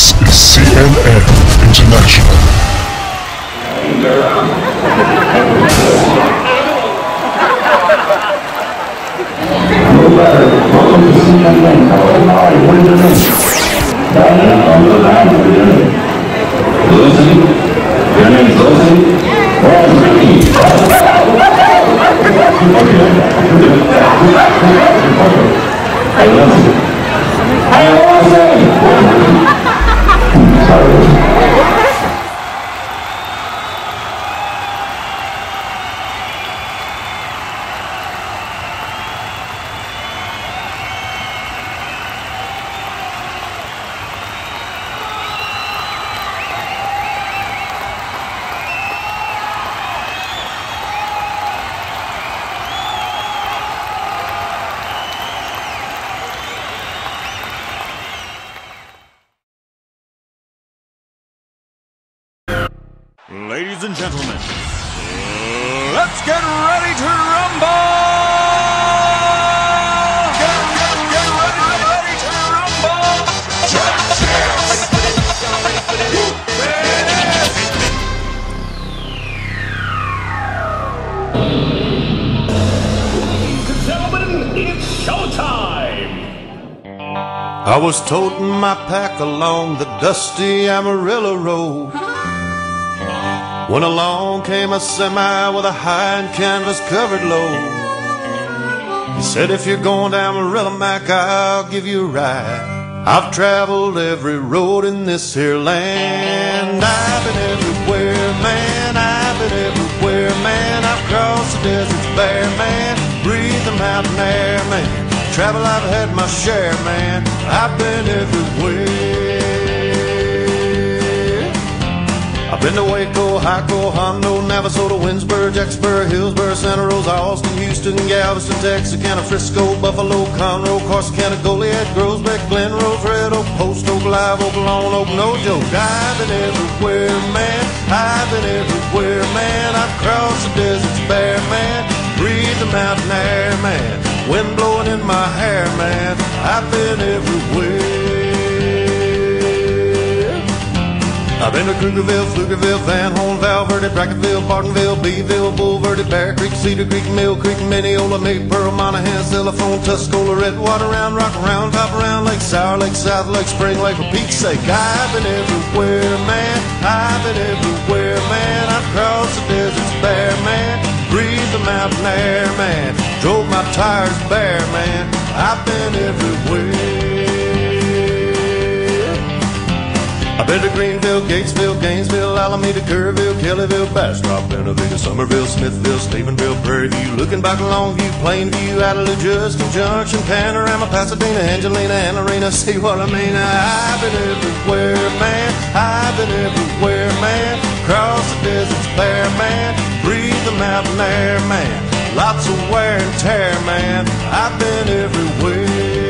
This is CNN International. Welcome to CNN. Live with the news. Diane on the line with the news. Lucy, your name is Lucy. Where's Ricky? Hey, Lucy. Sorry. Ladies and gentlemen, let's get ready to rumble! Get ready to rumble! Ladies and gentlemen, it's showtime! I was toting my pack along the dusty Amarillo Road when along came a semi with a high and canvas-covered load. He said, if you're going to Amarillo, Mac, I'll give you a ride. I've traveled every road in this here land. I've been everywhere, man. I've been everywhere, man. I've crossed the deserts bare, man. Breathe the mountain air, man. Travel, I've had my share, man. I've been everywhere. I've been to Waco, Hyco, Hondo, Navasota, Winsburg, Jacksonville, Hillsborough, Santa Rosa, Austin, Houston, Galveston, Texarkana, Frisco, Buffalo, Conroe, Corsicana, Goliad, Groesbeck, Glen Rose, Red Oak, Post Oak, Live Oak, Lone Oak, no joke. I've been everywhere, man. I've been everywhere, man. I've crossed the deserts bare, man. Breathe the mountain air, man. Wind blowing in my hair, man. I've been everywhere. I've been to Krugerville, Pflugerville, Van Horn, Val Verde, Bracketville, Bartonville, Beeville, Bull Verde, Bear Creek, Cedar Creek, Mill Creek, Mineola, May, Pearl, Monaghan, Xylophone, Tuscola, Redwater, Round Rock, Round Top, Round Lake, Sour Lake, South Lake, Spring Lake. For Pete's sake, I've been everywhere, man. I've been everywhere, man. I've crossed the deserts bare, man. Breathed the mountain air, man. Drove my tires bare, man. I've been everywhere. I've been to Greenville, Gatesville, Gainesville, Alameda, Kerrville, Kellyville, Bastrop, Bentonville, Somerville, Smithville, Stephenville, Prairie View, Looking Back, Longview, Plainview, Adelaide, Justin Junction, Panorama, Pasadena, Angelina, Anna Arena. See what I mean? I've been everywhere, man. I've been everywhere, man. Cross the deserts bare, man. Breathe the mountain air, man. Lots of wear and tear, man. I've been everywhere.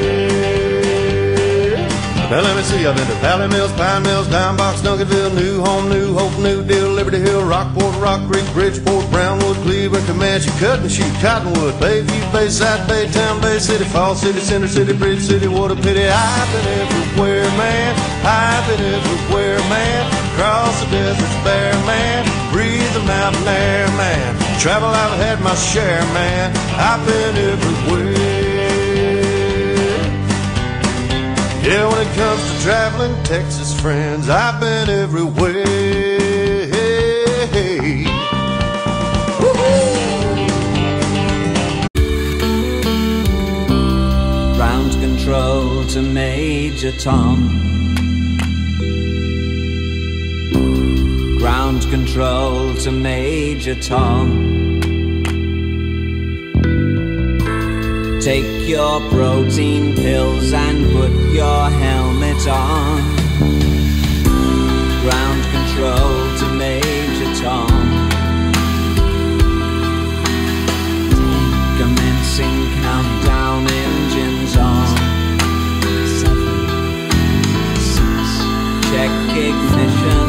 Now let me see, I've been to Valley Mills, Pine Mills, Dime Box, Duncanville, New Home, New Hope, New Deal, Liberty Hill, Rockport, Rock Creek, Bridgeport, Brownwood, Cleveland, Comanche, Cut and Shoot, Cottonwood, Bayview, Bayside, Baytown, Bay City, Fall City, Center City, Bridge City, what a pity. I've been everywhere, man. I've been everywhere, man. Cross the deserts bare, man. Breathe the mountain air, man. Travel, I've had my share, man. I've been everywhere. Yeah, when it comes to traveling, Texas friends, I've been everywhere. Ground control to Major Tom. Ground control to Major Tom. Take your protein pills and put your helmet on. Ground control to Major Tom. Commencing countdown, engines on. 7, 6. Check ignition.